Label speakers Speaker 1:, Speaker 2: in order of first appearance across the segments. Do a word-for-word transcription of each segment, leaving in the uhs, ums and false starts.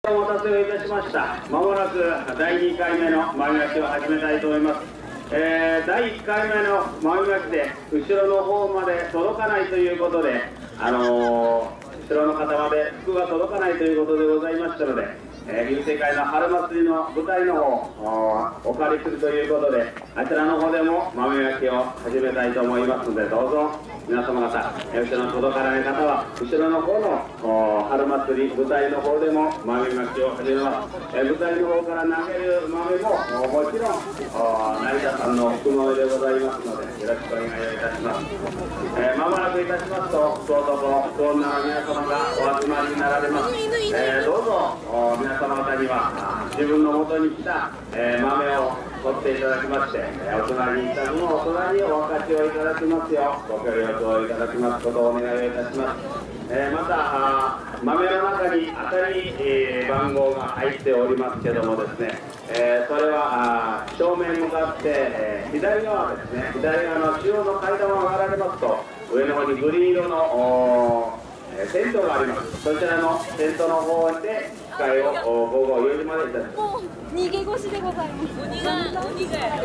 Speaker 1: お待たせをいたしました。まもなくだいにかいめの豆まきを始めたいと思います。えー、だいいっかいめの豆まきで後ろの方まで届かないということで、あのー、後ろの方まで服が届かないということでございましたので、えー、流星会の春祭りの舞台の方をお借りするということで、あちらの方でも豆まきを始めたいと思いますので、どうぞ皆様方、えー、後ろの届かない方は後ろの方の春祭り舞台の方でも豆まきを始めます。えー、舞台の方から投げる豆ももちろん成田さんの福豆でございますので、よろしくお願いをいたします。えー、間もなくいたしますと、福男と福女の皆様がお集まりになられます。えー、どうぞ皆様方には自分の元に来た、えー、豆を取っていただきまして、お隣にいた分をお隣にお分かちをいただきますよう、ご協力をいただきますことをお願いをいたします。えー、また豆の中に当たり、えー、番号が入っておりますけどもですね、えー、それは正面向かって、えー、左側ですね、左側の中央の階段を上がられますと、上の方にグリーン色のえー、テントがあります。そちらのテントの方で機会を午後よじまでいたします。
Speaker 2: もう逃げ腰でございます。鬼が鬼がやる。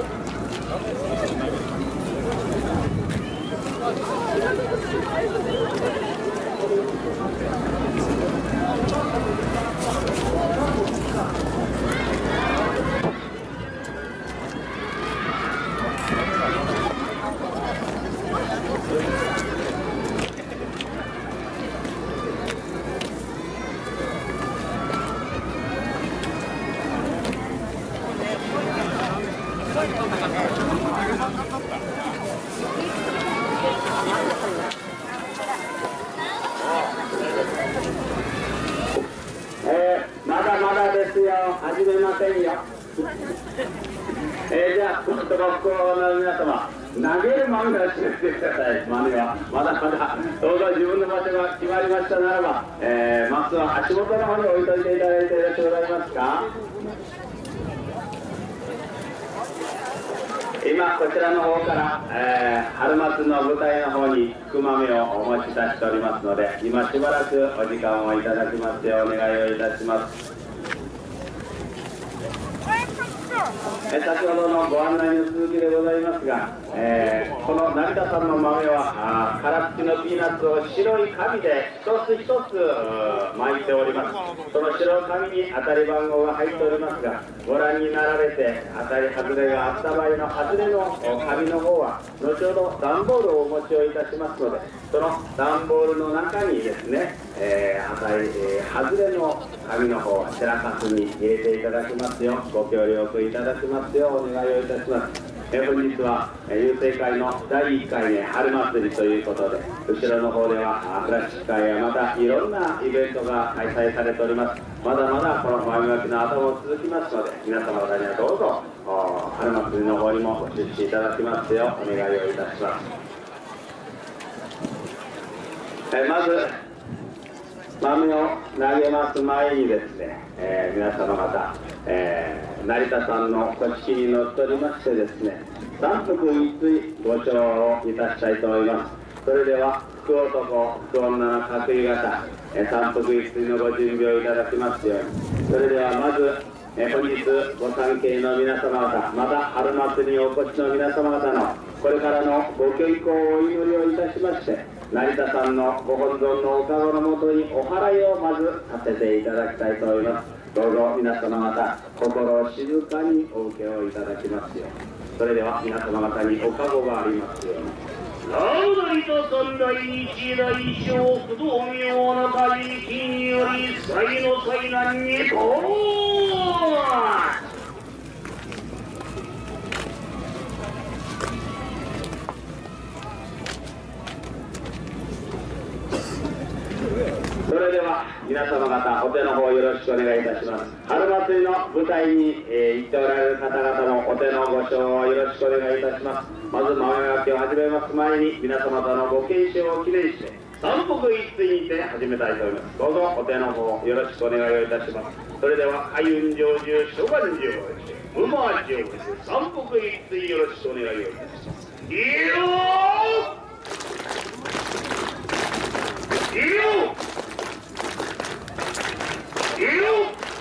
Speaker 1: えー、まだまだですよ、始めませんよ。えー、じゃあ、福男の皆様、投げる豆を示してください。豆はまだまだ、どうぞ自分の場所が決まりましたならば、えー、まずは足元の方に置いといていただいてよろしくございますか。今こちらの方から、えー、春祭りの舞台の方に福豆をお持ち出しておりますので、今しばらくお時間をいただきますようお願いをいたします。え先ほどのご案内の続きでございますが、えー、この成田さんの豆は殻付きのピーナッツを白い紙で一つ一つ巻いております。その白い紙に当たり番号が入っておりますが、ご覧になられて当たり外れがあった場合の外れの紙の方は後ほど段ボールをお持ちをいたしますので、その段ボールの中にですね、えー、当たり、えー、外れの紙の方はテラカスに入れていただきますようご協力いただきますようお願いをいたします。えー、本日は流星会のだいいっかいめ春祭りということで、後ろの方ではクラシック会やまたいろんなイベントが開催されております。まだまだこの豆まきの後も続きますので、皆様方にはどうぞ春祭りの方にもご出資いただきますようお願いをいたします。えー、まず豆を投げます前にですね、えー、皆様方、えー、成田さんの組織にのっとりましてですね、三福一対ご唱をいたしたいと思います。それでは福男福女の各位方、えー、三福一対のご準備をいただきますように。それではまず、えー、本日ご参詣の皆様方、また春祭りにお越しの皆様方のこれからのご健康をお祈りをいたしまして、成田さんのご本尊のお顔のもとにお祓いをまずさせていただきたいと思います。どうぞ皆様方心を静かにお受けをいただきますよう。それでは皆様方にお加護がありますように。
Speaker 3: 成田三代一代小不動明の大金により祭の災難にと
Speaker 1: それでは皆様方お手の方よろしくお願いいたします。春祭りの舞台に、えー、行っておられる方々もお手のご唱をよろしくお願いいたします。まず豆まきを始めます前に皆様方のご健勝を記念して三福一対にて始めたいと思います。どうぞお手の方よろしくお願いをいたします。それでは開運成就諸願成就馬成就三福一対よろしくお願いをいたします。いいよーいいよいいよ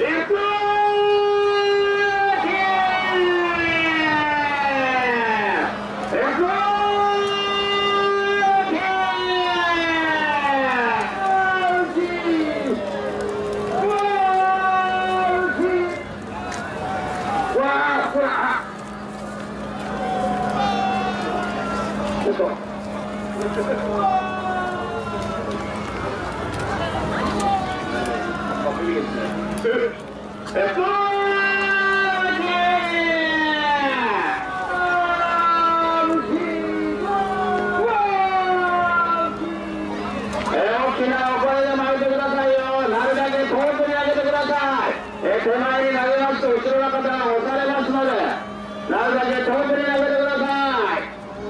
Speaker 1: 手前に投げますと後ろの方が押されますので、なるだけ遠くに投げてください。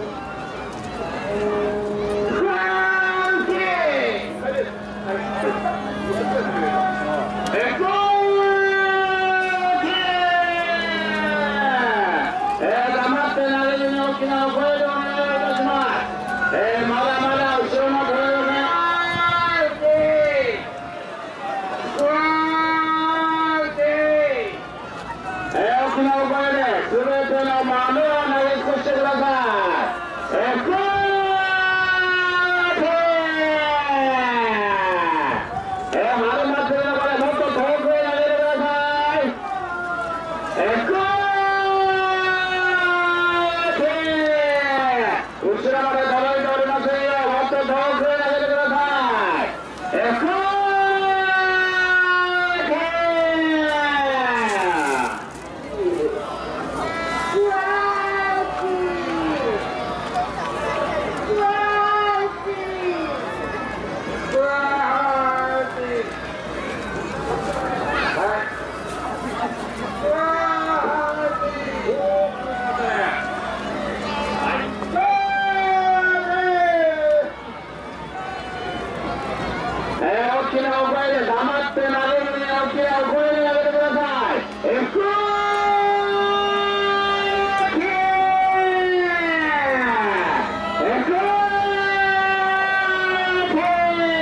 Speaker 1: フランキーエコーキーえー、黙って投げずに大きなお声でお願いいたします。えー、まだまだ後ろの声をね、大きなお声で全ての豆を投げ尽くしてください。エコーキーえー、丸まってるのこれもっと遠くへ投げてください。エコーキー後ろまで届いておりませんよ。もっと遠くへ投げてください。エコー大きなお声で黙って投げずに大きなお声で投げてください。エコーキーエコーキー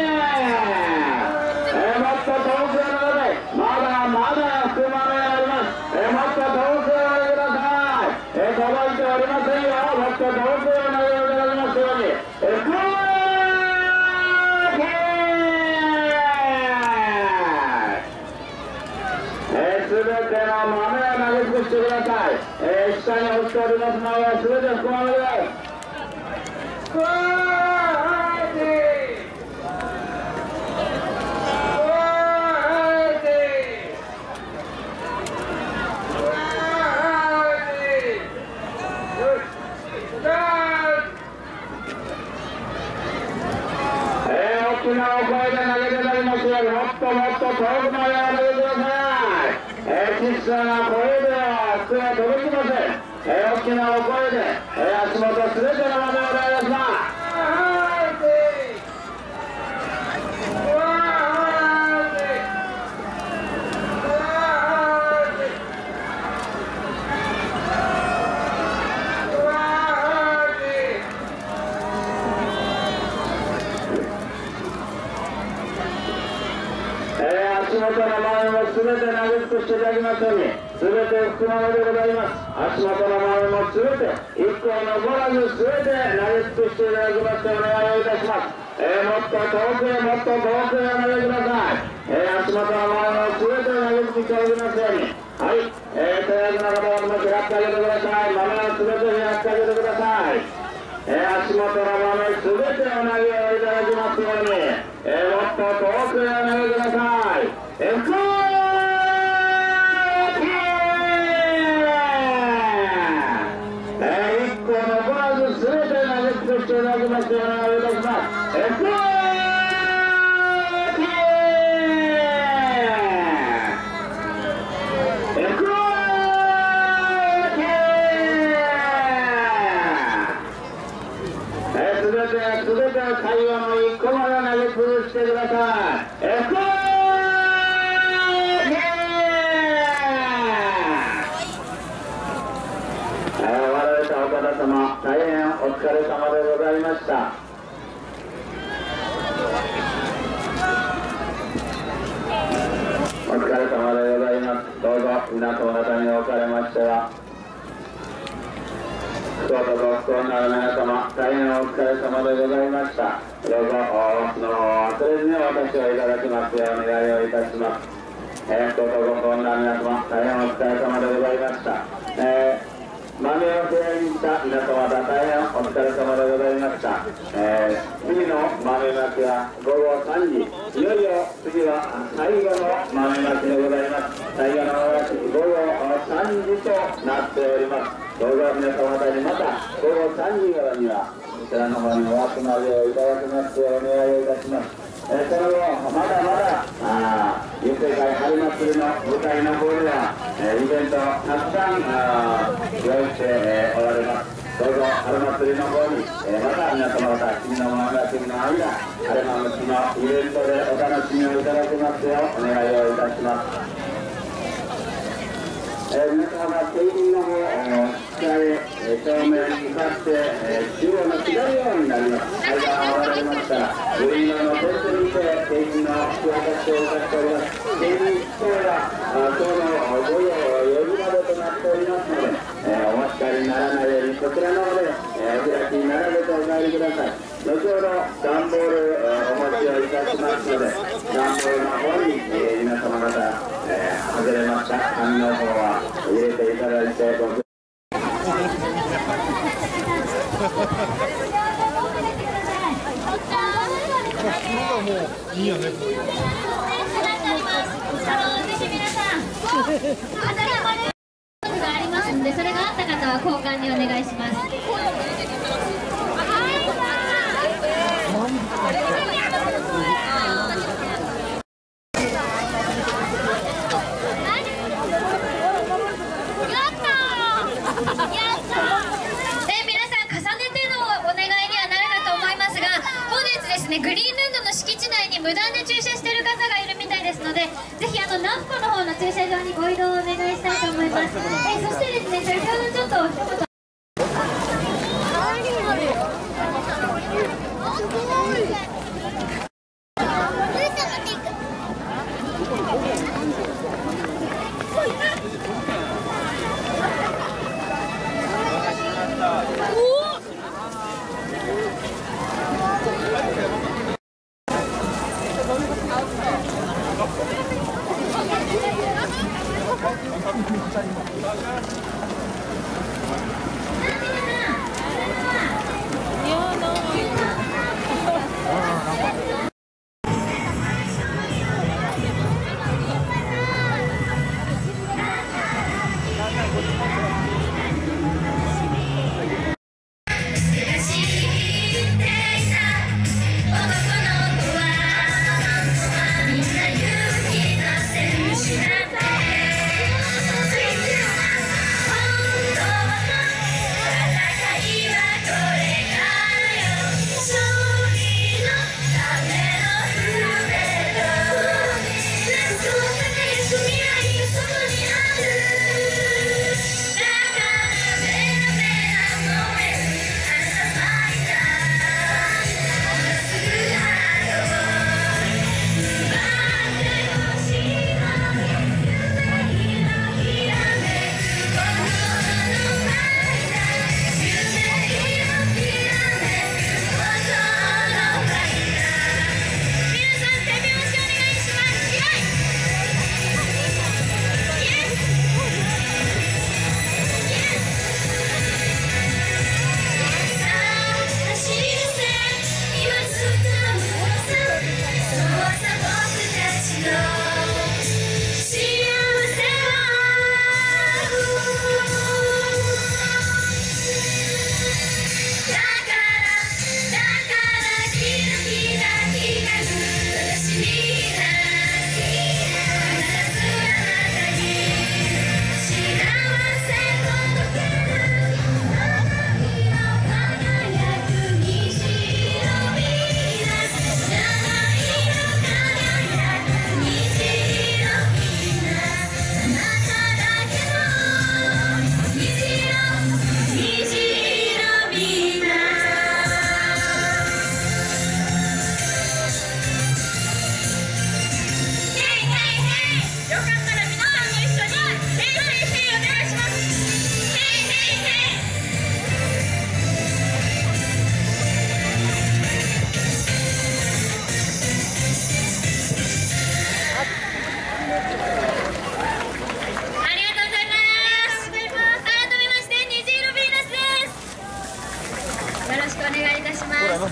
Speaker 1: えー、もっと遠くへ投げて、まだまだ含まれあります。えー、もっと遠くへ投げてください。えー、届いておりませんよ。もっと遠くへ投げていただきますように。エコーすべての豆を投げ尽くしてください。えー、下に落ちております豆はすべて含まれです。えー、大きなお声で投げていただきますように、もっともっと遠くまで投げてください。えー、小さな声では声が届きません。えー、大きなお声で、えー、足元すべての豆をお願いします。足元の豆もすべて投げ尽くしていただきますように、すべて含まれでございます。足元の豆もすべていっこ残らずすべて投げ尽くしていただきましてお願いをいたします。えー、もっと遠くへもっと遠くへお投げください。えー、足元の豆もすべて投げ尽くしていただきますように。はい、えー、手上げの方ももし拾ってあげてください。豆をすべて拾ってあげてください。えー、足元の豆すべてお投げをいただきますように、えー、もっと遠くへお投げください。エコーキーえー、いっこ残らずすべて投げ尽くしていただきますようにお願いいたします。エコーキーエコーすべてすべて最後のいっこまで投げ潰してください。エコーキー割られたお方様、大変お疲れ様でございました。お疲れ様でございました。 皆様方におかれましては、福岡ご不幸なる皆様、大変お疲れ様でございました。どうぞお忘れずにお渡しをいただきますようお願いをいたします。えー、福岡ご不幸なる皆様、大変お疲れ様でございました。えー豆を手合いに来た皆様方、大変お疲れ様でございました。えー、次の豆まきはごごさんじ、いよいよ次は最後の豆まきでございます。最後の豆まき、ごごさんじとなっております。どうぞ皆様方にまたごごさんじ頃にはこちらの方にお集まりをいただきますようお願いをいたします。えー、その後、まだまだあゆって会春祭りの舞台の方では、えー、イベントをたくさん用意して、えー、おられます。どうぞ春祭りの方に、えー、また皆様方、君の豆まきの間、春の虫のイベントでお楽しみをいただきますようお願いをいたします。えー、皆様が景品の方を下へ、えー、正面に向かって、えー、中央の左側になります。階段を上がられましたら、グリーンのテントにて景品の引き渡しをいたしております。景品等や今日のご用よじまでとなっておりますので、えー、お待ちかりにならないようにこちらの方で、えー、お開きに並べてお帰りください。後ほど段ボール、えー、お持ちをいたしますので、段ボールの方に、えー、皆様方、えー、外れました紙の方は入れていただいてご協力
Speaker 4: いいよね。ぜひ皆さん、当たり前がありますので、それがあった方は交換にお願いします。グリーンルンドの敷地内に無断で駐車している方がいるみたいですので、ぜひあのナンコの方の駐車場にご移動をお願いしたいと思います。えそしてですね、先ほどちょっと一言
Speaker 5: 「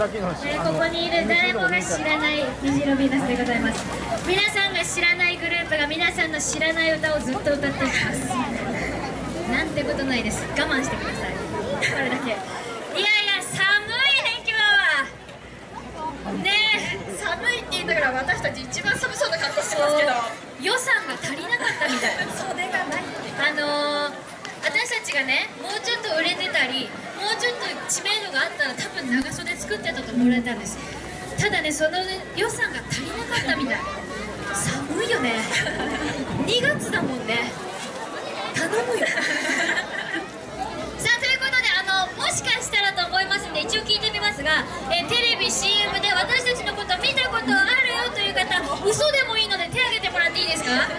Speaker 4: えー、ここにいる誰もが知らない虹色ヴィーナスでございます。皆さんが知らないグループが皆さんの知らない歌をずっと歌っていきます。なんてことないです。我慢してください。これだけ。いやいや、寒いね今日は。ねえ、寒いって言いながら私たち一番寒そうな格好してますけど、予算が足りなかったみたい。袖がない。あのー、私たちがね、もうちょっと売れてたり、もうちょっと知名度があったら多分長袖作ってたと思われたんです。ただね、その予算が足りなかったみたい。寒いよね。にがつだもんね。頼むよ。さあ、ということで、あのもしかしたらと思いますんで一応聞いてみますが、えー、テレビ シーエム で私たちのこと見たことあるよという方、嘘でもいいので手挙げてもらっていいですか？わ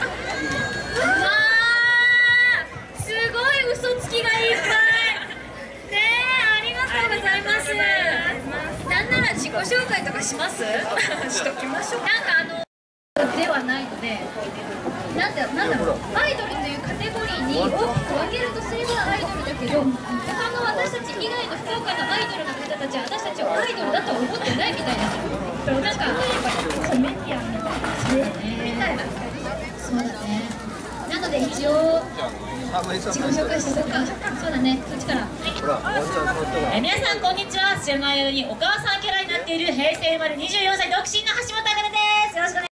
Speaker 4: ー、すごい嘘つきがいっぱい。ねえ、ありがとうございます。なんなら自己紹介とかします？しときましょう。なんかあのではないので、なんだなんだろう、アイドルというカテゴリーに大きく分けるとすればアイドルだけど、他の私たち以外の福岡のアイドルの方たちは私たちをアイドルだとは思ってないみたいです。なんかコメディアンみたいな、そうだね、みたいな、そうだね。なので一応自己紹介しとこうか。そうだね、こっちから。
Speaker 5: え皆さんこんにちは。知らないようにお母さんキャラになっている平成生まれにじゅうよんさい独身の橋本茜です。よろしくお願